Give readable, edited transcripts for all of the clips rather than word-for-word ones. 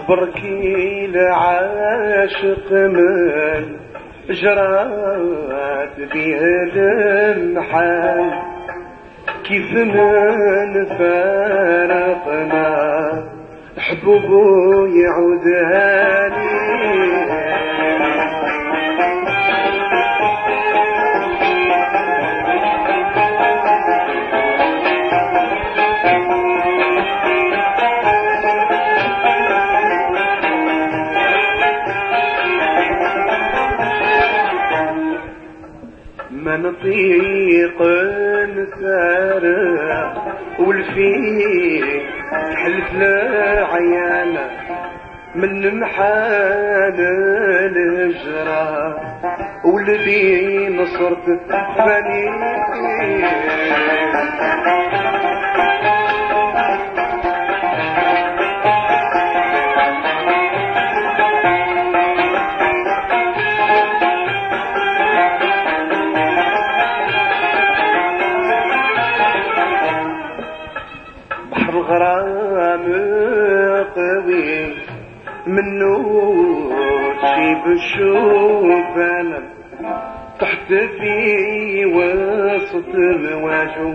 بركي العاشق من جرات بيه المحال كيف من فارقنا حبوبو يعود هاني ما نطيق نسارع والفيك تحلف لعيانا من محال الهجرة والذي نصرت فاني الغرام قوي منو تجيب الشوفان تحت في وسط الواجو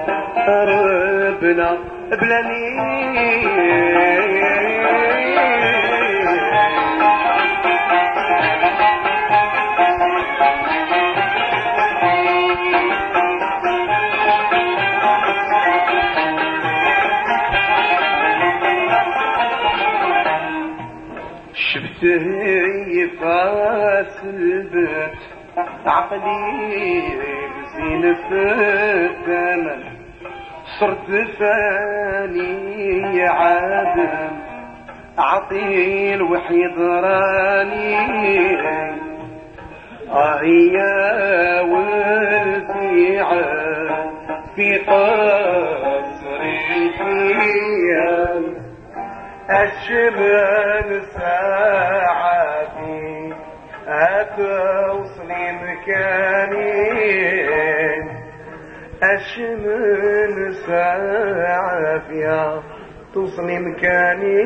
ربنا بلاني شفته يفاس البيت عقلي بزين فتامل صرت فاني عادم عطيل وحيد راني يا والفيعة في قصري فيها الشمال ساعتي هتوصلي مكاني الشمال ساعتي توصلي مكاني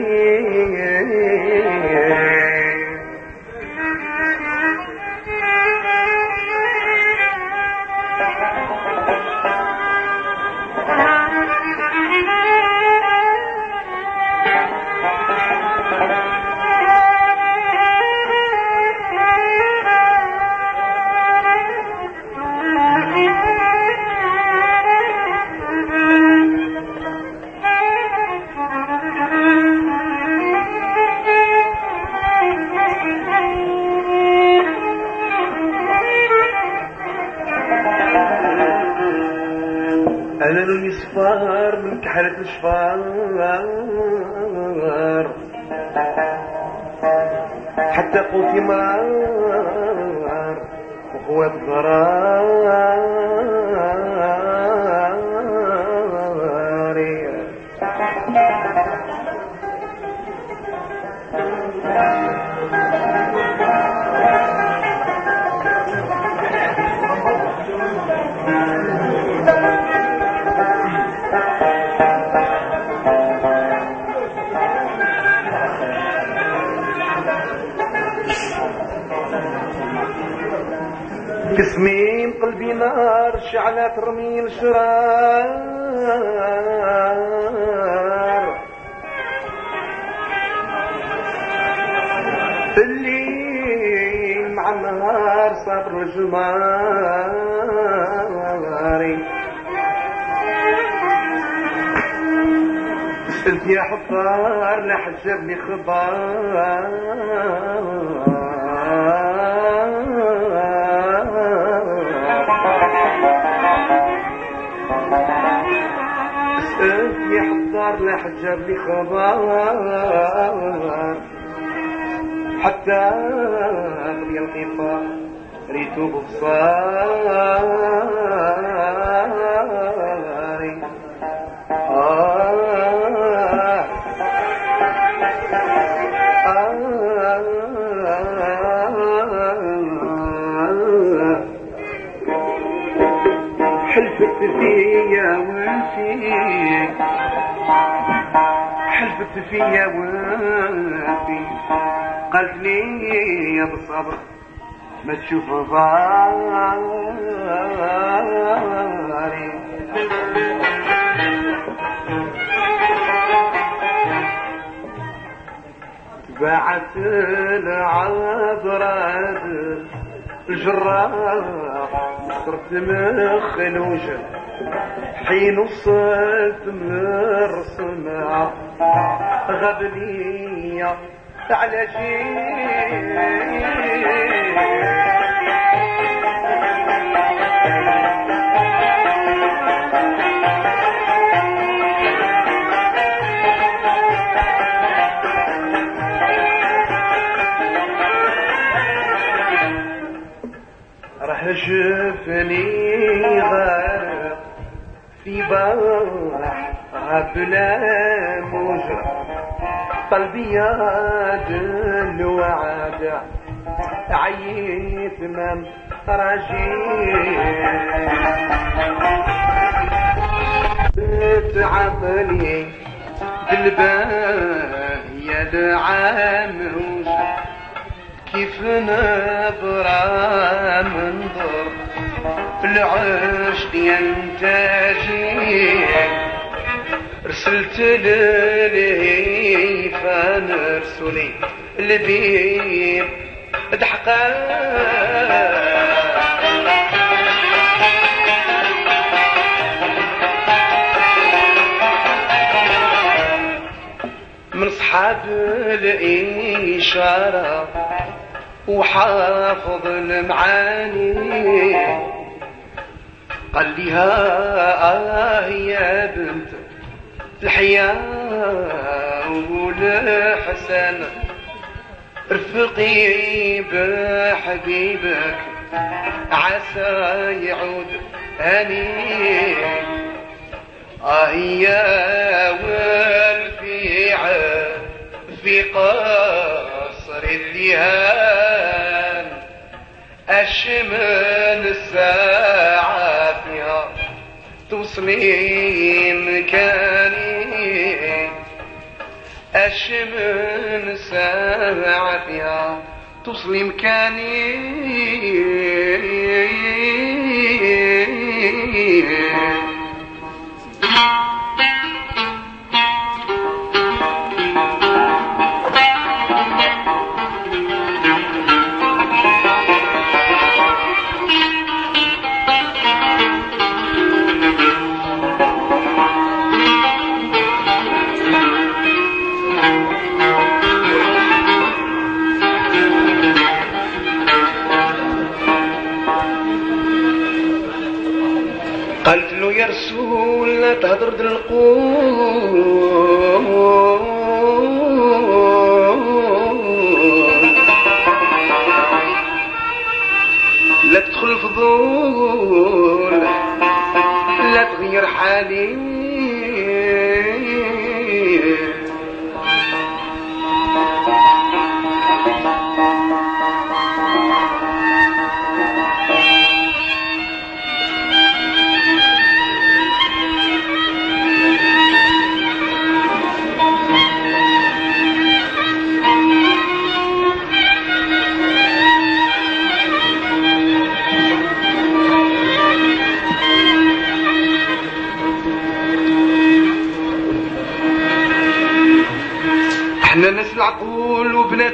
أنا المصفار من كحلة الشفار حتى قوتي مار وقوة ضراري كسمين قلبي نار شعلت رميل شرار الليل مع النهار صبر الجماري سألت يا حفار لحجبني خبار يا حضار لا حجاب لي خبر حتى أغلي القفار ريتو ببصاري حلفت فيا وفيك حلفت فيا وفي قالت لي يا بالصبر ما تشوف ضاري بعت العذراء الجراح صرت مخلوجة حين وصلت من الرسمة غاب ليا على راح شفني غارق في بحر بلا موجة قلبي يا الوعد عيت من رجيت عقلي قلبه يا العاموج كيف نبرى منظر العشق ينتاجي رسلت للهي فنرسلي البيب ضحكا من صحاب الإشارة وحافظ المعاني قال ليها يا بنت الحياة والحسن رفقي بحبيبك عسى يعود هني يا والفيع في قصر الذهان أشمن الساعة فيها توصلي مكاني أشمن الساعة فيها توصلي مكاني قالت له يا رسول لا تهضر القول لا تدخل الفضول لا تغير حالي احنا ناس العقول وبنات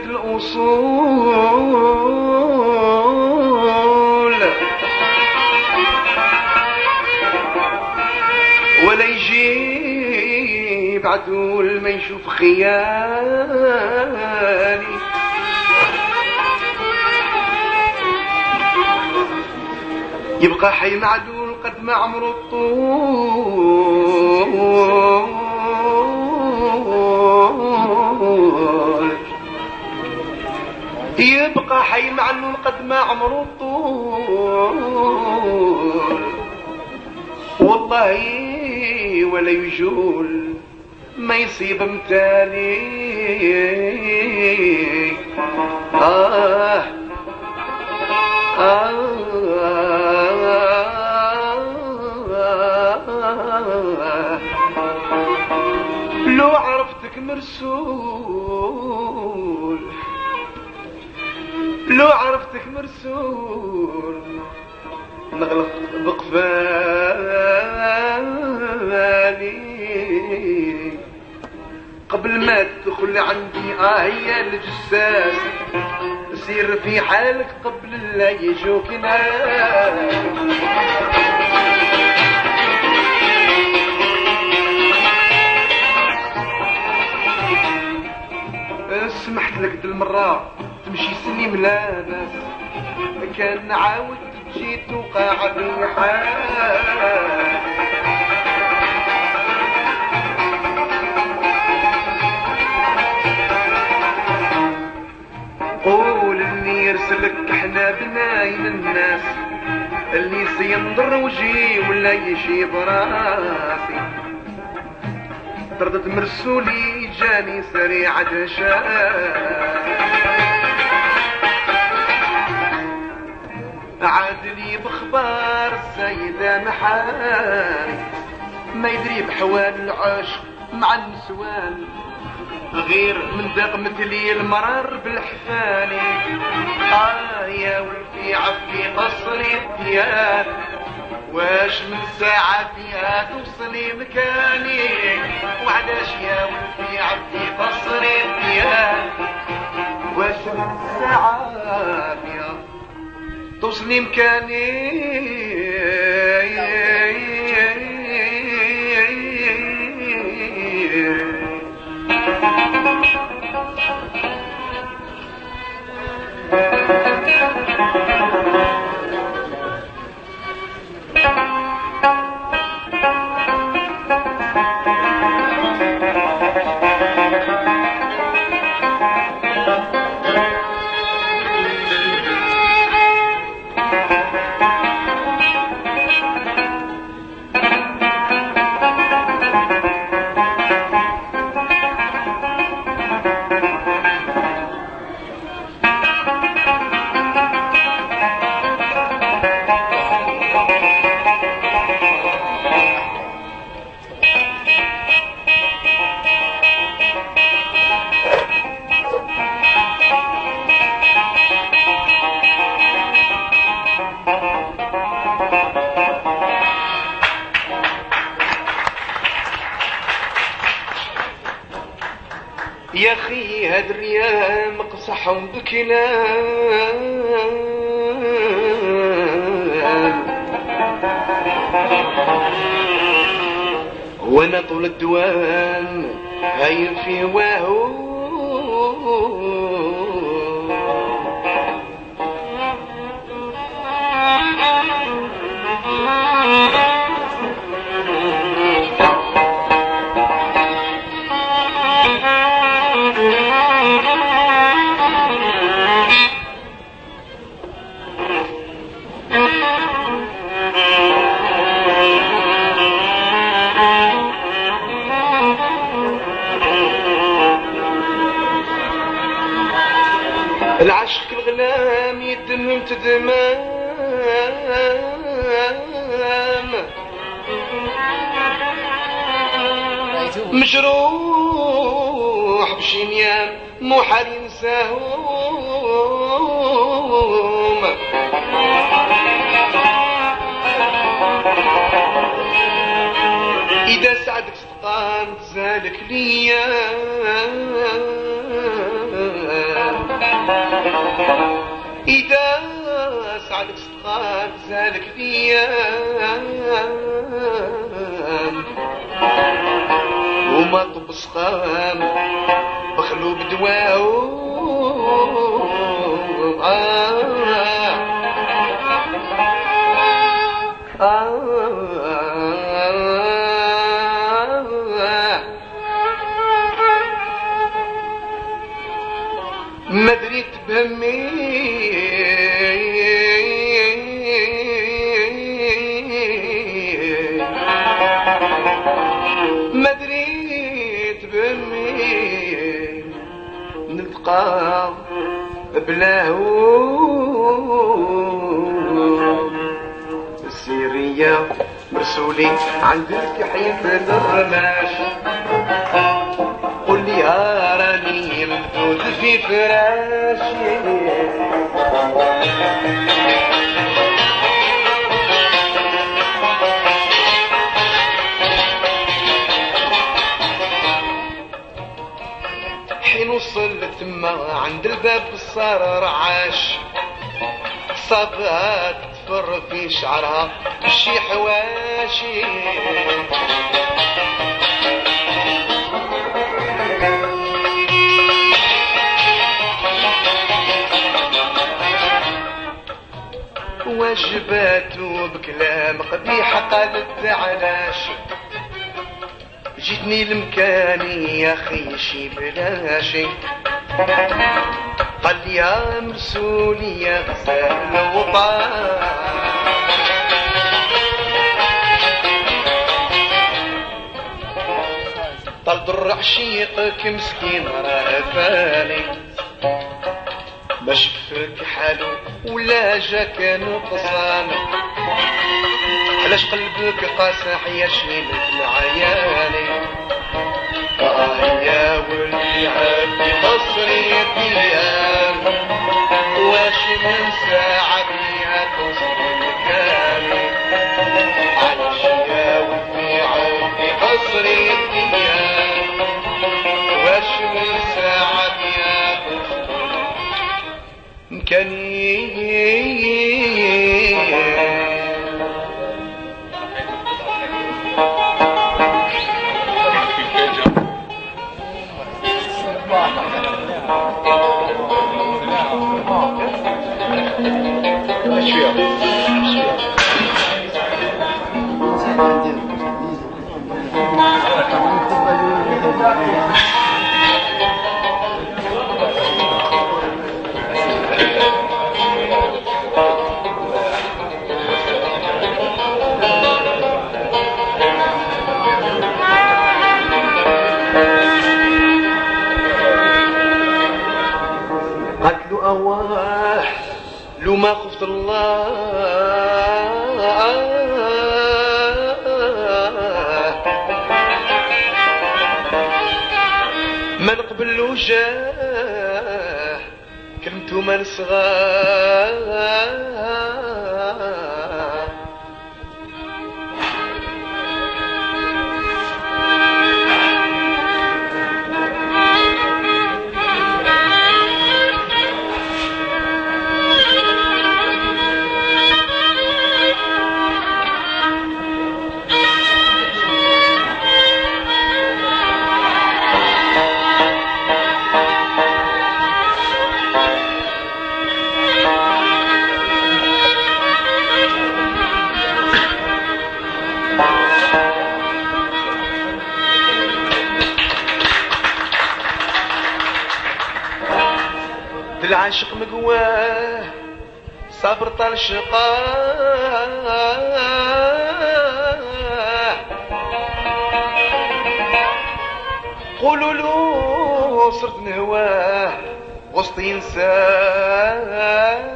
الاصول ولا يجي بعدول ما يشوف خيالي يبقى حي معدول قد ما عمره الطول يبقى حي معلول قد ما عمره الطول والله ولا يجول ما يصيب متالي لو عرفتك مرسول لو عرفتك مرسول نغلق بقفالي قبل ما تدخل عندي هي الجساس سير في حالك قبل لا يجوك ناس سمحت لك المرة تمشي سني ملابس كان عاود تجي توقع في حال قول اللي يرسلك احنا بناين الناس اللي سينضر وجهي ولا يشيب راسي طردت مرسولي جاني سريع دشاء عادلي بخبار السيدة محاري ما يدري بحوال العشق مع النسوان غير من ذاق مثلي المرار بالحفاني يا ولفي عفي قصري الديار واش من ساعة فيها توصلي مكاني وعلاش يا ولفي عفي قصري الديار واش من ساعة فيها توصلي مكاني يا خي هاد الريال مقصحهم بكلام وانا طول الدوام هايل في واهو العشق الغلام يدمم تدمام مجروح بشنيان محال ينساهم إذا سعدك صدقان تزالك ليا إذا سعدك صدقان تزالك ليا وما طب سقام بخلو بدواو ما دريت بهمي ما دريت بهمي نلقى بلاهو السيرية مرسولي عندك يحيى بن الرماش قل لي راني ممدود في فراشي حين وصلت تما عند الباب صار رعاش صابها تفر في شعرها شي حواشي واجباتو بكلام قبيح قالت علاش جيتني لمكاني يا اخي شي بلاشي قال لي يا مرسولي يا غزال الوطن طلد الرعشيقك مسكين راه فاني ما شفك حالو ولا جاك نقصان علاش قلبك قاسح يا شميلة العياني يا ولي عبدي قصري الديان واش من ساعة بيها توصل مكاني علاش يا ولي عبدي قصري الديان واش من ساعة بيها توصل مكاني قتلوا أواه لو ما خفت الله ما نقبل وجاه كلمتو ما نصغاه العاشق مقواه صبر طال شقاه قولوا له صرت نهواه وسط ينساه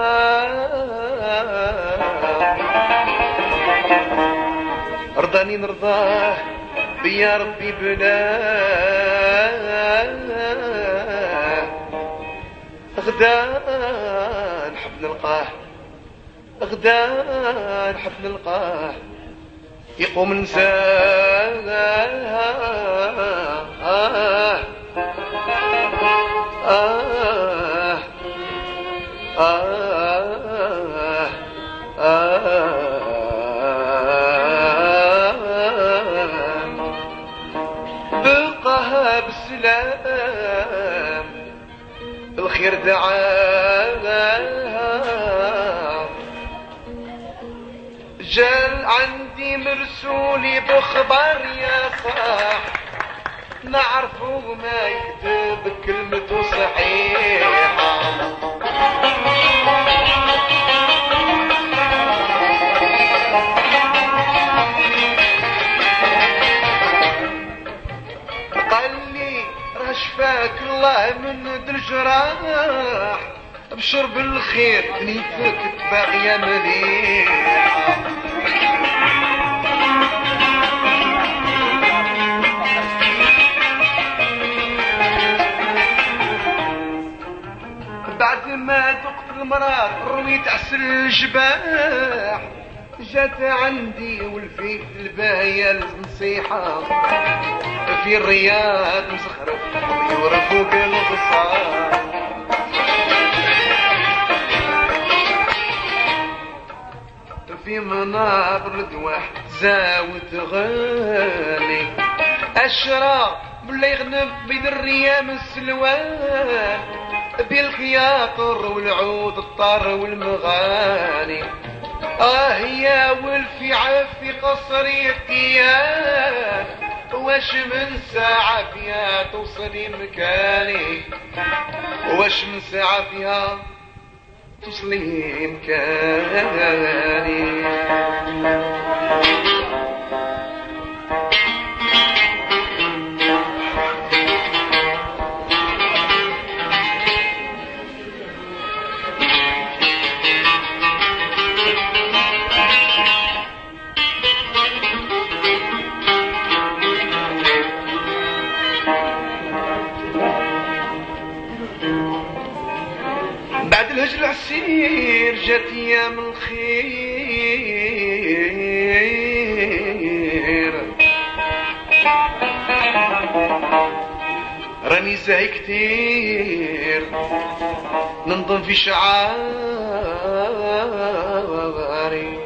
رضاني نرضاه بيا ربي بلاه غدا نحب نلقاه غدا نحب نلقاه يقوم نساه بقاها بالسلام الخير دعاها جال عندي مرسولي بخبر يا صاح نعرفه ما يكتب كلمته صحيحة قال لي رشفاك الله من الجراح ابشر بالخير نيتك باغيه مليحه بعد ما ذقت المرار رويت عسل الجباح جات عندي والفي الباية النصيحة في الرياض مسخرف يورفوك الغصار في منابر الدواح زاوت غالي أشرى بلا يغنم بين الريام السلوان بالخياطر والعود الطار والمغاني يا ولفي عفي قصري الديان واش من ساعة فيها توصلي مكاني واش من ساعة فيها توصلي مكاني بعد الهجر العسير جات ايام الخير راني زاهي كتير ننظم في شعاري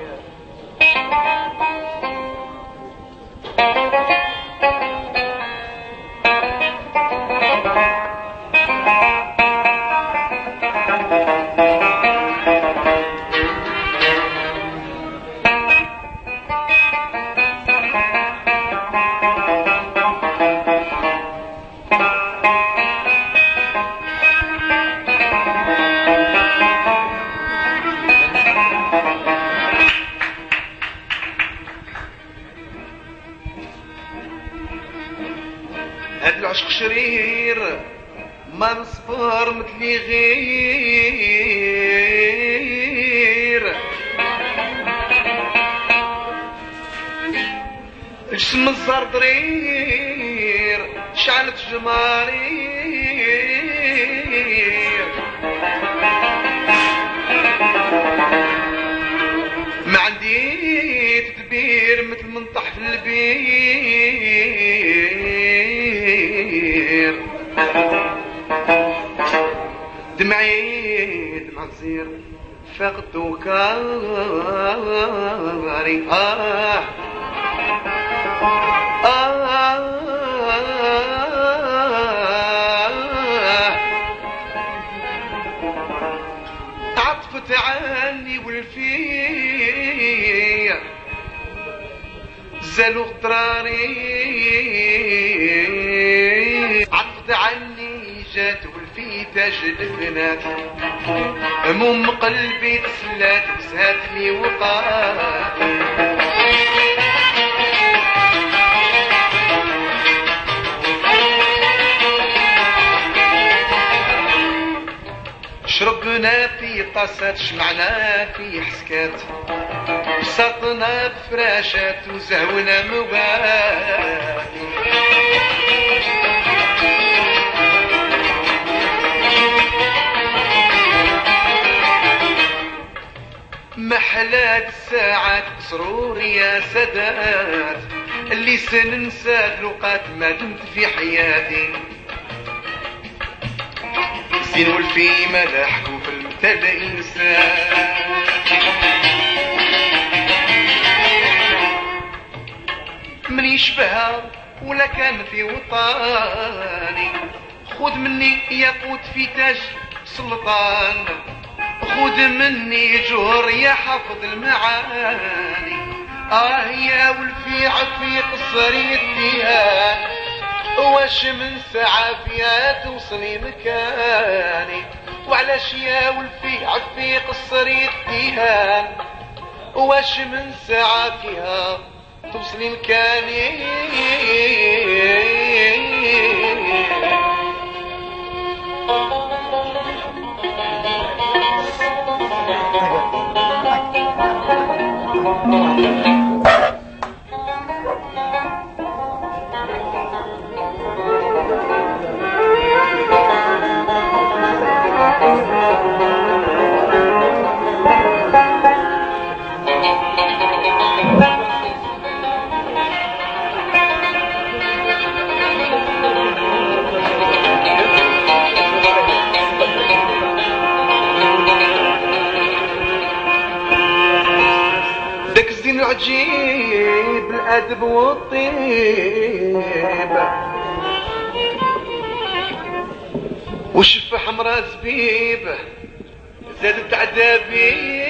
هاد العشق شرير ما نصبر مثلي غير جسم الزهر ضرير شعلت جمارير ما عندي تدبير مثل منطح في البير دمعي دمع زير فقد وكاري عطفت عني والفي زالوا غدراري عطفت عني جات والفي تاج البنات هموم قلبي تسلات وسهات لي وقات شربنا في طاسات شمعنا في حسكات سطنا بفراشات وزهونا موات محلات الساعات سرور يا سادات اللي سننسى لقات ما دمت في حياتي زين والفي ملاحكو في المثل إنسان من يشبهها ولا كان في وطاني خذ مني ياقوت في تاج سلطان خذ مني جهر يا حافظ المعاني يا والفي عفي قصري الديان واش من ساعة فيها توصلي مكاني وعلاش يا والفي عفي قصري الديان واش من ساعة فيها توصلي مكاني عجيب الأدب والطيب وشفة حمرا زبيب زادت عذابي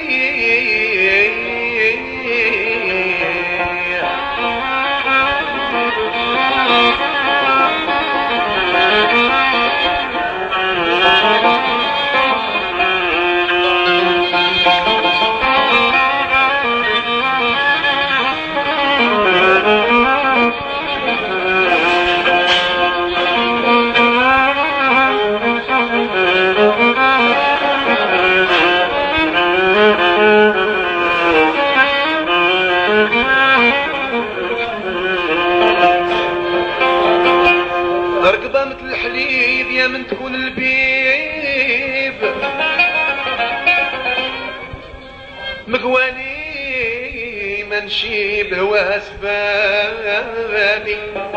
رقبة مثل الحليب يا من تكون البيب مقواني ما نشيب هو اسبابي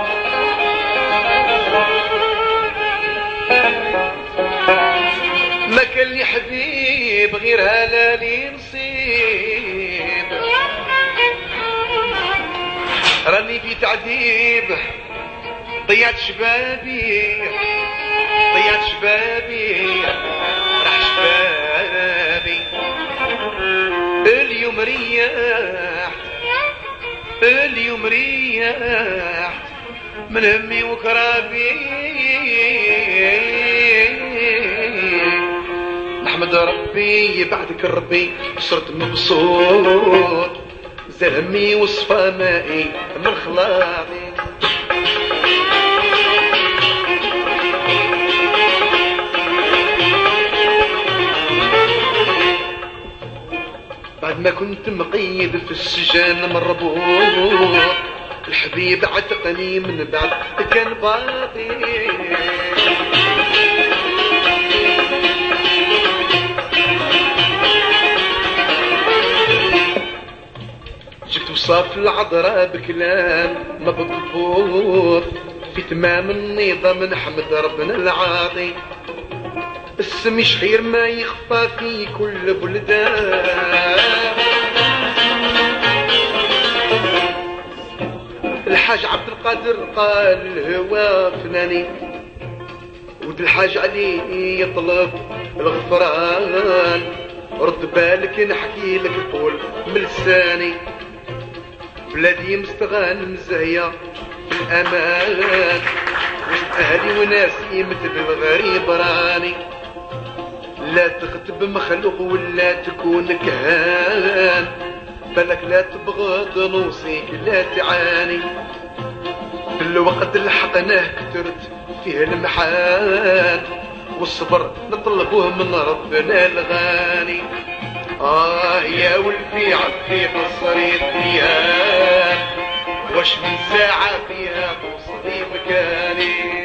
ما كان لي حبيب غير هلالي نصيب راني في تعذيب ضيعت شبابي ضيعت شبابي راح شبابي اليوم ريحت اليوم ريحت من همي وكرابي نحمد ربي بعدك ربي صرت مبسوط زال همي وصفى مائي من خلاطي بعد ما كنت مقيد في السجن مربوط الحبيب عتقني من بعد كان باطي جبت وصاف العذراء بكلام مضبوط في تمام النظام نحمد ربنا العاطي السم يشحير ما يخفى في كل بلدان الحاج عبد القادر قال الهوى فناني ود الحاج علي يطلب الغفران رد بالك نحكي لك طول من لساني بلادي مستغان مزهية في الأمان وسط أهلي وناسي مثل الغريب راني لا تخطب مخلوق ولا تكون كهان بالك لا تبغض نوصيك لا تعاني في الوقت اللي حقناه كترت فيه المحان والصبر نطلبوه من ربنا الغاني يا ولفي عفي قصري الديان واش من ساعة فيها توصلي مكاني